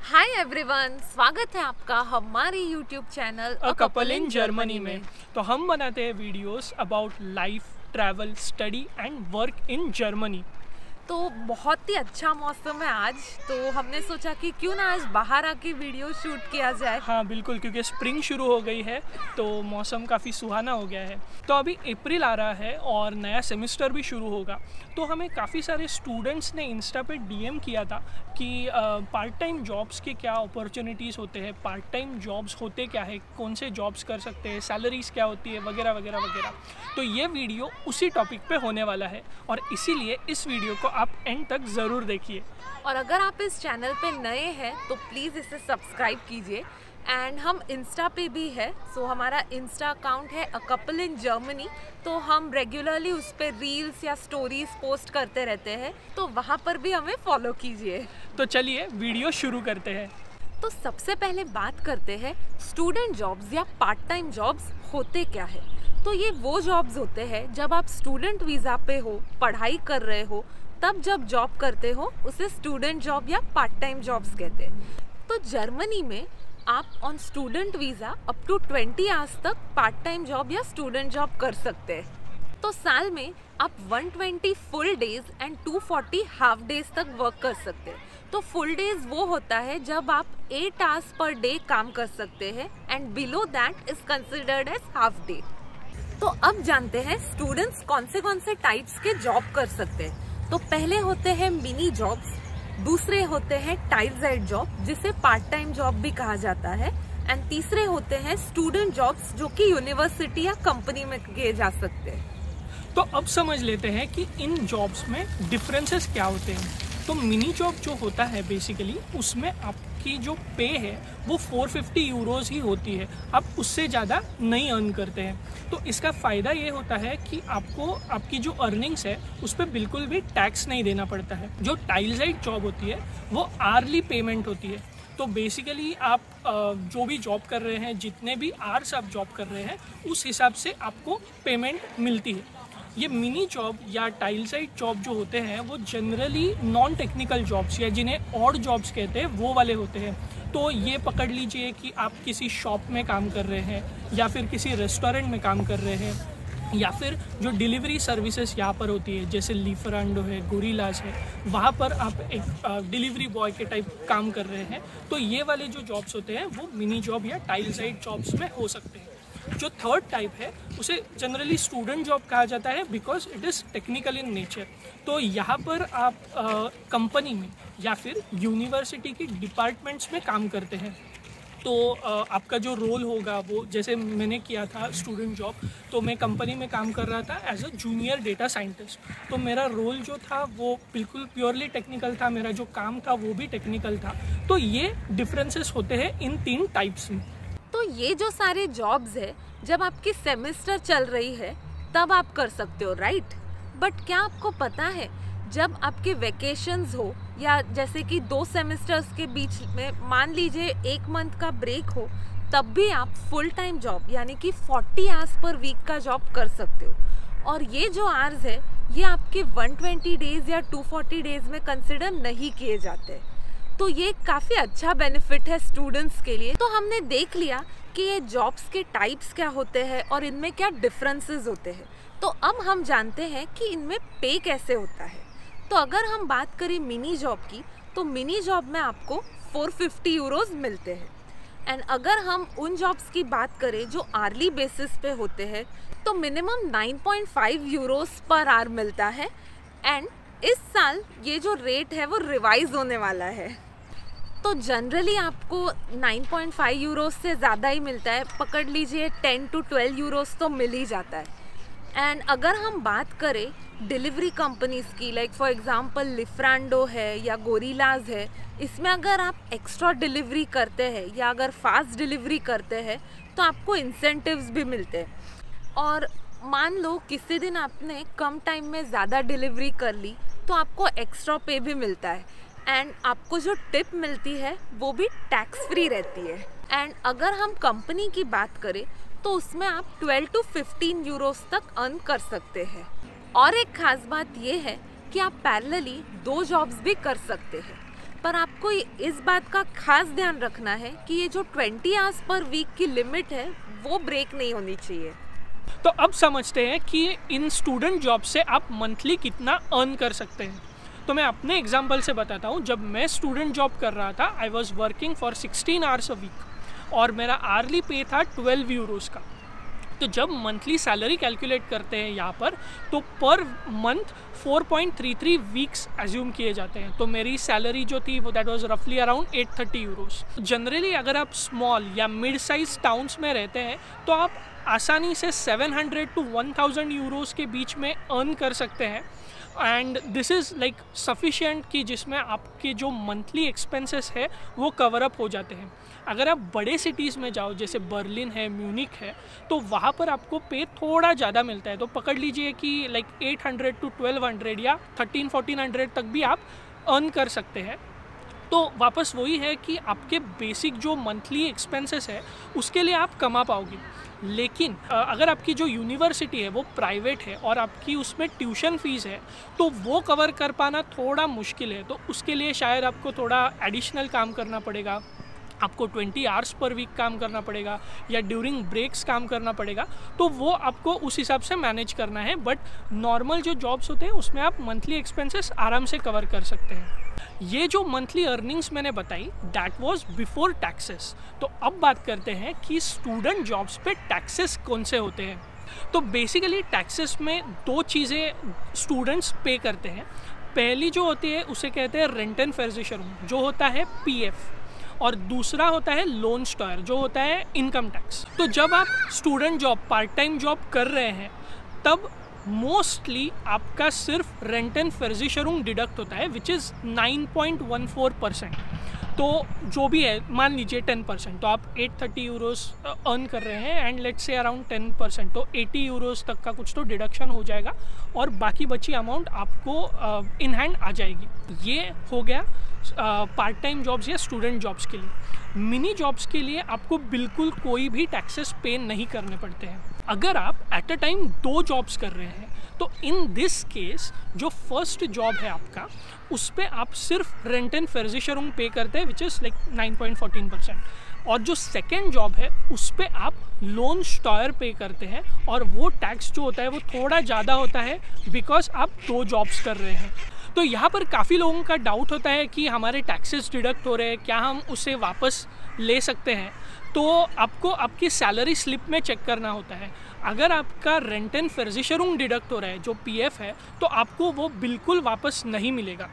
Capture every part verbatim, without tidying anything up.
Hi everyone, स्वागत है आपका हमारे YouTube channel a couple in Germany में। तो हम बनाते हैं videos about life, travel, study and work in Germany. तो बहुत ही अच्छा मौसम है आज, तो हमने सोचा कि क्यों ना आज बाहर आके वीडियो शूट किया जाए। हाँ बिल्कुल, क्योंकि स्प्रिंग शुरू हो गई है तो मौसम काफ़ी सुहाना हो गया है। तो अभी अप्रैल आ रहा है और नया सेमेस्टर भी शुरू होगा। तो हमें काफ़ी सारे स्टूडेंट्स ने इंस्टा पे डीएम किया था कि पार्ट टाइम जॉब्स के क्या अपॉर्चुनिटीज़ होते हैं, पार्ट टाइम जॉब्स होते क्या है, कौन से जॉब्स कर सकते हैं, सैलरीज क्या होती है, वगैरह वगैरह वगैरह। तो ये वीडियो उसी टॉपिक पे होने वाला है और इसीलिए इस वीडियो को आप एंड तक ज़रूर देखिए। और अगर आप इस चैनल पे नए हैं तो प्लीज़ इसे सब्सक्राइब कीजिए। एंड हम इंस्टा पे भी है, सो हमारा इंस्टा अकाउंट है अ कपल इन जर्मनी। तो हम रेगुलरली उस पर रील्स या स्टोरीज पोस्ट करते रहते हैं, तो वहाँ पर भी हमें फॉलो कीजिए। तो चलिए वीडियो शुरू करते हैं। तो सबसे पहले बात करते हैं स्टूडेंट जॉब्स या पार्ट टाइम जॉब्स होते क्या है। तो ये वो जॉब्स होते हैं जब आप स्टूडेंट वीज़ा पे हो, पढ़ाई कर रहे हो, तब जब जॉब करते हो उसे स्टूडेंट जॉब या पार्ट टाइम जॉब्स कहते हैं। तो जर्मनी में आप on student visa up to twenty hours तक पार्ट टाइम जॉब या स्टूडेंट जॉब कर सकते हैं। तो साल में आप one twenty full days and two forty half days तक वर्क कर सकते हैं। तो फुल डेज वो होता है जब आप एट आवर्स पर डे काम कर सकते हैं and below that is considered as half day. तो अब जानते हैं स्टूडेंट्स कौन से कौन से टाइप्स के जॉब कर सकते हैं। तो पहले होते हैं मिनी जॉब्स, दूसरे होते हैं टाइल्साइड जॉब जिसे पार्ट टाइम जॉब भी कहा जाता है, एंड तीसरे होते हैं स्टूडेंट जॉब्स जो कि यूनिवर्सिटी या कंपनी में किए जा सकते हैं। तो अब समझ लेते हैं कि इन जॉब्स में डिफरेंसेस क्या होते हैं। तो मिनी जॉब जो होता है बेसिकली उसमें आपकी जो पे है वो फोर फिफ्टी यूरोज ही होती है, आप उससे ज़्यादा नहीं अर्न करते हैं। तो इसका फ़ायदा ये होता है कि आपको आपकी जो अर्निंग्स है उस पर बिल्कुल भी टैक्स नहीं देना पड़ता है। जो टाइल्साइड जॉब होती है वो आर्ली पेमेंट होती है। तो बेसिकली आप जो भी जॉब कर रहे हैं, जितने भी आवर्स आप जॉब कर रहे हैं उस हिसाब से आपको पेमेंट मिलती है। ये मिनी जॉब या टाइल्साइड जॉब जो होते हैं वो जनरली नॉन टेक्निकल जॉब्स या जिन्हें ऑड जॉब्स कहते हैं वो वाले होते हैं। तो ये पकड़ लीजिए कि आप किसी शॉप में काम कर रहे हैं या फिर किसी रेस्टोरेंट में काम कर रहे हैं, या फिर जो डिलीवरी सर्विसेज यहाँ पर होती है जैसे लीफरांडो है, गोरिल्लाज है, वहाँ पर आप एक डिलीवरी बॉय के टाइप काम कर रहे हैं। तो ये वाले जो जॉब्स होते हैं वो मिनी जॉब या टाइल्साइड जॉब्स में हो सकते हैं। जो थर्ड टाइप है उसे जनरली स्टूडेंट जॉब कहा जाता है because it is technical in nature. तो यहाँ पर आप कंपनी में या फिर यूनिवर्सिटी के डिपार्टमेंट्स में काम करते हैं। तो आ, आपका जो रोल होगा वो, जैसे मैंने किया था स्टूडेंट जॉब, तो मैं कंपनी में काम कर रहा था as a junior data scientist. तो मेरा रोल जो था वो बिल्कुल प्योरली टेक्निकल था, मेरा जो काम था वो भी टेक्निकल था। तो ये डिफरेंसेस होते हैं इन तीन टाइप्स में। तो ये जो सारे जॉब्स है जब आपकी सेमेस्टर चल रही है तब आप कर सकते हो, राइट। बट क्या आपको पता है जब आपके वैकेशंस हो या जैसे कि दो सेमेस्टर्स के बीच में मान लीजिए एक मंथ का ब्रेक हो, तब भी आप फुल टाइम जॉब यानी कि फोर्टी आवर्स पर वीक का जॉब कर सकते हो। और ये जो आवर्स है ये आपके वन ट्वेंटी डेज या टू फोर्टी डेज में कंसिडर नहीं किए जाते। तो ये काफ़ी अच्छा बेनिफिट है स्टूडेंट्स के लिए। तो हमने देख लिया कि ये जॉब्स के टाइप्स क्या होते हैं और इनमें क्या डिफरेंसेस होते हैं। तो अब हम जानते हैं कि इनमें पे कैसे होता है। तो अगर हम बात करें मिनी जॉब की, तो मिनी जॉब में आपको फोर फिफ्टी यूरोज मिलते हैं। एंड अगर हम उन जॉब्स की बात करें जो आर्ली बेसिस पे होते हैं तो minimum nine point five euros per hour मिलता है। एंड इस साल ये जो रेट है वो रिवाइज होने वाला है। तो जनरली आपको नाइन पॉइंट फाइव यूरोस से ज़्यादा ही मिलता है, पकड़ लीजिए टेन टू ट्वेल्व यूरोस तो मिल ही जाता है। एंड अगर हम बात करें डिलीवरी कंपनीज़ की, लाइक फॉर एग्जांपल लिफ्रांडो है या गोरिल्लाज है, इसमें अगर आप एक्स्ट्रा डिलीवरी करते हैं या अगर फास्ट डिलीवरी करते हैं तो आपको इंसेंटिव्स भी मिलते हैं। और मान लो किसी दिन आपने कम टाइम में ज़्यादा डिलीवरी कर ली तो आपको एक्स्ट्रा पे भी मिलता है। एंड आपको जो टिप मिलती है वो भी टैक्स फ्री रहती है। एंड अगर हम कंपनी की बात करें तो उसमें आप ट्वेल्व टू फिफ्टीन यूरोस तक अर्न कर सकते हैं। और एक ख़ास बात ये है कि आप पैरेलली दो जॉब्स भी कर सकते हैं। पर आपको इस बात का खास ध्यान रखना है कि ये जो ट्वेंटी आवर्स पर वीक की लिमिट है वो ब्रेक नहीं होनी चाहिए। तो अब समझते हैं कि इन स्टूडेंट जॉब से आप मंथली कितना अर्न कर सकते हैं। तो मैं अपने एग्जांपल से बताता हूँ। जब मैं स्टूडेंट जॉब कर रहा था, I was working for sixteen hours a week और मेरा आर्ली पे था ट्वेल्व यूरोज़ का। तो जब मंथली सैलरी कैलकुलेट करते हैं यहाँ पर, तो per month four point three three weeks assume किए जाते हैं। तो मेरी सैलरी जो थी वो दैट वाज रफली around eight thirty euros. Generally अगर आप स्मॉल या मिड साइज टाउन्स में रहते हैं तो आप आसानी से seven hundred to one thousand euros के बीच में अर्न कर सकते हैं। And this is like sufficient कि जिसमें आपके जो मंथली एक्सपेंसेस है वो कवर अप हो जाते हैं। अगर आप बड़े सिटीज़ में जाओ जैसे बर्लिन है, म्यूनिक है, तो वहाँ पर आपको पे थोड़ा ज़्यादा मिलता है। तो पकड़ लीजिए कि like eight hundred to twelve hundred या थर्टीन फोर्टीन हंड्रेड तक भी आप अर्न कर सकते हैं। तो वापस वही है कि आपके बेसिक जो मंथली एक्सपेंसेस है उसके लिए आप कमा पाओगे। लेकिन अगर आपकी जो यूनिवर्सिटी है वो प्राइवेट है और आपकी उसमें ट्यूशन फ़ीस है तो वो कवर कर पाना थोड़ा मुश्किल है। तो उसके लिए शायद आपको थोड़ा एडिशनल काम करना पड़ेगा, आपको ट्वेंटी आवर्स पर वीक काम करना पड़ेगा या ड्यूरिंग ब्रेक्स काम करना पड़ेगा। तो वो आपको उस हिसाब से मैनेज करना है। बट नॉर्मल जो जॉब्स होते हैं उसमें आप मंथली एक्सपेंसेस आराम से कवर कर सकते हैं। ये जो मंथली अर्निंग्स मैंने बताई दैट वाज बिफोर टैक्सेस। तो अब बात करते हैं कि स्टूडेंट जॉब्स पे टैक्सेस कौन से होते हैं। तो बेसिकली टैक्सेस में दो चीज़ें स्टूडेंट्स पे करते हैं। पहली जो होती है उसे कहते हैं रेंट एंड फर्निचर, जो होता है पीएफ, और दूसरा होता है लोन स्टॉयर, जो होता है इनकम टैक्स। तो जब आप student job, part time job कर रहे हैं तब मोस्टली आपका सिर्फ रेंट एंड फर्निचर डिडक्ट होता है which is nine point one four percent. तो जो भी है मान लीजिए टेन परसेंट, तो आप एट थर्टी यूरोस अर्न कर रहे हैं and let's say around ten percent, तो एटी यूरोस तक का कुछ तो डिडक्शन हो जाएगा और बाकी बची अमाउंट आपको इन हैंड आ जाएगी। ये हो गया पार्ट टाइम जॉब्स या स्टूडेंट जॉब्स के लिए। मिनी जॉब्स के लिए आपको बिल्कुल कोई भी टैक्सेस पे नहीं करने पड़ते हैं। अगर आप एट अ टाइम दो जॉब्स कर रहे हैं तो इन दिस केस जो फर्स्ट जॉब है आपका उस पर आप सिर्फ रेंट एंड फर्निचर पे करते हैं which is like nine point fourteen percent, और जो सेकेंड जॉब है उस पर आप लोन स्टॉयर पे करते हैं और वो टैक्स जो होता है वो थोड़ा ज़्यादा होता है बिकॉज आप दो जॉब्स कर रहे हैं। तो यहाँ पर काफ़ी लोगों का डाउट होता है कि हमारे टैक्सेस डिडक्ट हो रहे हैं, क्या हम उसे वापस ले सकते हैं। तो आपको आपकी सैलरी स्लिप में चेक करना होता है। अगर आपका रेंट एंड फर्निचर डिडक्ट हो रहा है जो पीएफ है तो आपको वो बिल्कुल वापस नहीं मिलेगा।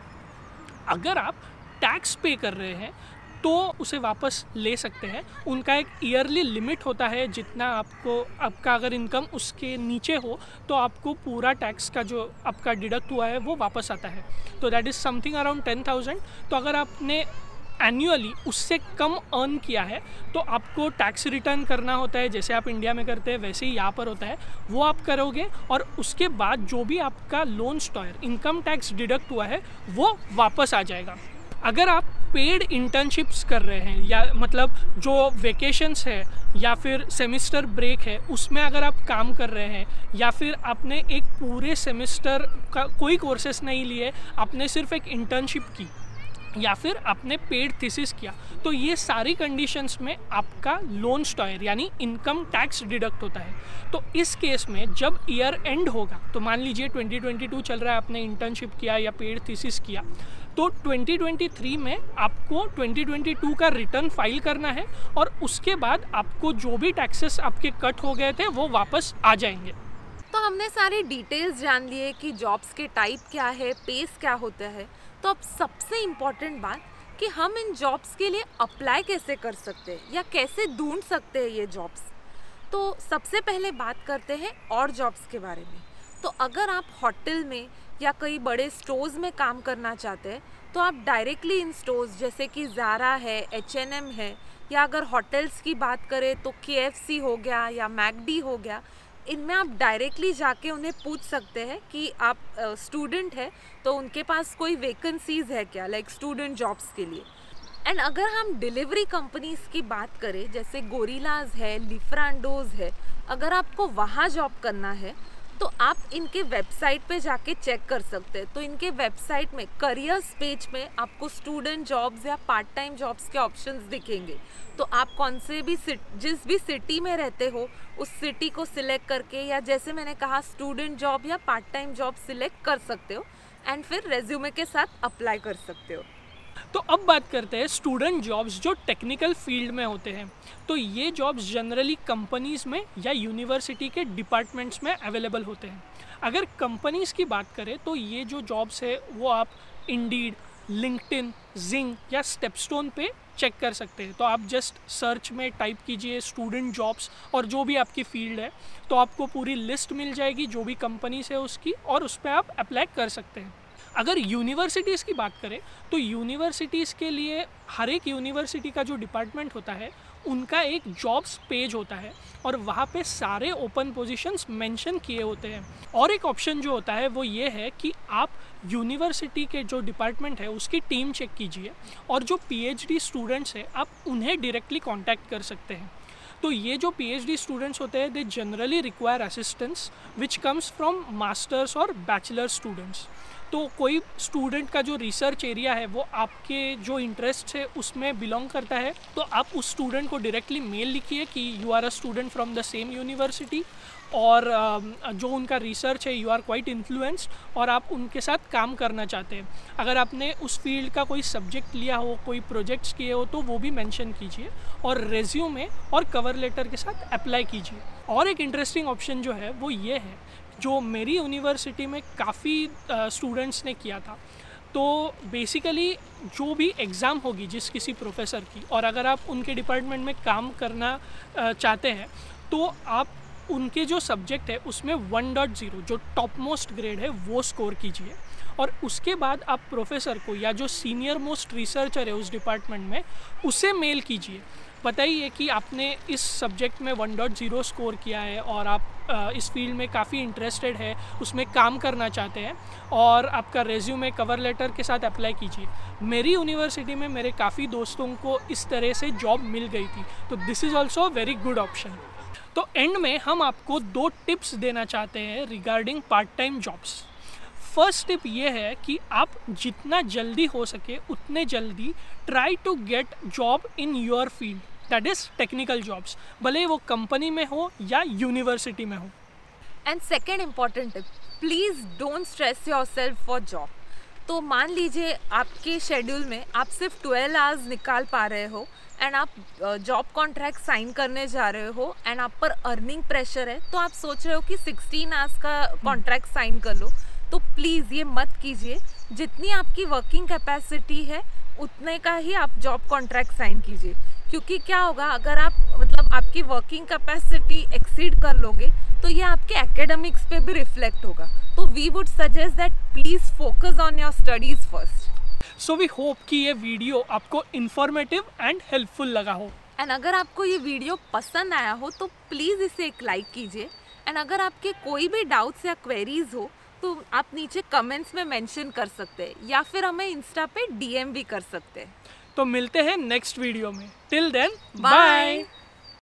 अगर आप टैक्स पे कर रहे हैं तो उसे वापस ले सकते हैं। उनका एक ईयरली लिमिट होता है, जितना आपको आपका अगर इनकम उसके नीचे हो तो आपको पूरा टैक्स का जो आपका डिडक्ट हुआ है वो वापस आता है। तो that is something around ten thousand. तो अगर आपने एनुअली उससे कम अर्न किया है तो आपको टैक्स रिटर्न करना होता है, जैसे आप इंडिया में करते हैं वैसे ही यहाँ पर होता है, वो आप करोगे और उसके बाद जो भी आपका लोन स्टॉयर इनकम टैक्स डिडक्ट हुआ है वो वापस आ जाएगा। अगर आप पेड इंटर्नशिप्स कर रहे हैं या मतलब जो वेकेशंस है या फिर सेमिस्टर ब्रेक है उसमें अगर आप काम कर रहे हैं या फिर आपने एक पूरे सेमिस्टर का कोई कोर्सेस नहीं लिए, आपने सिर्फ एक इंटर्नशिप की या फिर आपने पेड थीसिस किया, तो ये सारी कंडीशंस में आपका लोन स्टॉयर यानी इनकम टैक्स डिडक्ट होता है। तो इस केस में जब ईयर एंड होगा, तो मान लीजिए ट्वेंटी ट्वेंटी टू चल रहा है, आपने इंटर्नशिप किया या पेड थीसिस किया, तो ट्वेंटी ट्वेंटी थ्री में आपको ट्वेंटी ट्वेंटी टू का रिटर्न फाइल करना है और उसके बाद आपको जो भी टैक्सेस आपके कट हो गए थे वो वापस आ जाएंगे। तो हमने सारी डिटेल्स जान लिए कि जॉब्स के टाइप क्या है, पेस क्या होता है। तो अब सबसे इम्पॉर्टेंट बात कि हम इन जॉब्स के लिए अप्लाई कैसे कर सकते हैं या कैसे ढूंढ सकते हैं ये जॉब्स। तो सबसे पहले बात करते हैं और जॉब्स के बारे में। तो अगर आप होटल में या कई बड़े स्टोर्स में काम करना चाहते हैं तो आप डायरेक्टली इन स्टोर्स जैसे कि ज़ारा है, एच एन एम है, या अगर होटल्स की बात करें तो के एफ सी हो गया या मैकडी हो गया, इनमें आप डायरेक्टली जाके उन्हें पूछ सकते हैं कि आप स्टूडेंट uh, है तो उनके पास कोई वैकेंसीज है क्या, लाइक स्टूडेंट जॉब्स के लिए। एंड अगर हम डिलीवरी कंपनीज की बात करें जैसे गोरिल्लाज है, लिफ्रांडोज है, अगर आपको वहाँ जॉब करना है तो आप इनके वेबसाइट पे जाके चेक कर सकते हैं। तो इनके वेबसाइट में करियर्स पेज में आपको स्टूडेंट जॉब्स या पार्ट टाइम जॉब्स के ऑप्शंस दिखेंगे। तो आप कौन से भी जिस भी सिटी में रहते हो उस सिटी को सिलेक्ट करके, या जैसे मैंने कहा स्टूडेंट जॉब या पार्ट टाइम जॉब सिलेक्ट कर सकते हो एंड फिर रेज्यूमे के साथ अप्लाई कर सकते हो। तो अब बात करते हैं स्टूडेंट जॉब्स जो टेक्निकल फील्ड में होते हैं। तो ये जॉब्स जनरली कंपनीज़ में या यूनिवर्सिटी के डिपार्टमेंट्स में अवेलेबल होते हैं। अगर कंपनीज़ की बात करें तो ये जो जॉब्स है वो आप इंडीड, लिंक्डइन, जिंग या स्टेपस्टोन पे चेक कर सकते हैं। तो आप जस्ट सर्च में टाइप कीजिए स्टूडेंट जॉब्स और जो भी आपकी फील्ड है, तो आपको पूरी लिस्ट मिल जाएगी जो भी कंपनीज है उसकी, और उस पर आप अप्लाई कर सकते हैं। अगर यूनिवर्सिटीज़ की बात करें तो यूनिवर्सिटीज़ के लिए हर एक यूनिवर्सिटी का जो डिपार्टमेंट होता है उनका एक जॉब्स पेज होता है और वहाँ पे सारे ओपन पोजीशंस मेंशन किए होते हैं। और एक ऑप्शन जो होता है वो ये है कि आप यूनिवर्सिटी के जो डिपार्टमेंट है उसकी टीम चेक कीजिए और जो पीएचडी स्टूडेंट्स हैं आप उन्हें डायरेक्टली कांटेक्ट कर सकते हैं। तो ये जो पीएचडी स्टूडेंट्स होते हैं they generally require assistance which comes from masters और बैचलर स्टूडेंट्स। तो कोई स्टूडेंट का जो रिसर्च एरिया है वो आपके जो इंटरेस्ट है उसमें बिलोंग करता है, तो आप उस स्टूडेंट को डायरेक्टली मेल लिखिए कि you are a student from the same university और जो उनका रिसर्च है यू आर क्वाइट इन्फ्लुएंस्ड और आप उनके साथ काम करना चाहते हैं। अगर आपने उस फील्ड का कोई सब्जेक्ट लिया हो, कोई प्रोजेक्ट्स किए हो, तो वो भी मेंशन कीजिए और रेज्यूमे और कवर लेटर के साथ अप्लाई कीजिए। और एक इंटरेस्टिंग ऑप्शन जो है वो ये है, जो मेरी यूनिवर्सिटी में काफ़ी स्टूडेंट्स ने किया था। तो बेसिकली जो भी एग्ज़ाम होगी जिस किसी प्रोफेसर की, और अगर आप उनके डिपार्टमेंट में काम करना चाहते हैं तो आप उनके जो सब्जेक्ट है उसमें वन डॉट ज़ीरो जो टॉप मोस्ट ग्रेड है वो स्कोर कीजिए और उसके बाद आप प्रोफेसर को या जो सीनियर मोस्ट रिसर्चर है उस डिपार्टमेंट में उसे मेल कीजिए, बताइए कि आपने इस सब्जेक्ट में वन डॉट ज़ीरो स्कोर किया है और आप इस फील्ड में काफ़ी इंटरेस्टेड है, उसमें काम करना चाहते हैं और आपका रेज्यूमे कवर लेटर के साथ अप्लाई कीजिए। मेरी यूनिवर्सिटी में मेरे काफ़ी दोस्तों को इस तरह से जॉब मिल गई थी, तो this is also very good option. तो एंड में हम आपको दो टिप्स देना चाहते हैं regarding part time jobs. First tip ये है कि आप जितना जल्दी हो सके उतने जल्दी try to get job in your field, that is technical jobs, भले वो कंपनी में हो या यूनिवर्सिटी में हो। And second important tip, please don't stress yourself for job. तो मान लीजिए आपके शेड्यूल में आप सिर्फ ट्वेल्व आवर्स निकाल पा रहे हो एंड आप जॉब कॉन्ट्रैक्ट साइन करने जा रहे हो एंड आप पर अर्निंग प्रेशर है, तो आप सोच रहे हो कि सिक्सटीन आवर्स का कॉन्ट्रैक्ट साइन कर लो। तो प्लीज़ ये मत कीजिए, जितनी आपकी वर्किंग कैपेसिटी है उतने का ही आप जॉब कॉन्ट्रैक्ट साइन कीजिए। क्योंकि क्या होगा, अगर आप मतलब आपकी वर्किंग कैपेसिटी एक्सीड कर लोगे तो ये आपके एकेडमिक्स पे भी रिफ्लेक्ट होगा। तो we would suggest that please focus on your studies first. So we hope कि ये वीडियो आपको इन्फॉर्मेटिव एंड हेल्पफुल लगा हो। एंड अगर आपको ये वीडियो पसंद आया हो तो प्लीज़ इसे एक लाइक कीजिए। एंड अगर आपके कोई भी डाउट्स या क्वेरीज हो तो आप नीचे कमेंट्स में मेंशन कर सकते हैं या फिर हमें इंस्टा पे डीएम भी कर सकते हैं। तो मिलते हैं नेक्स्ट वीडियो में। Till then bye.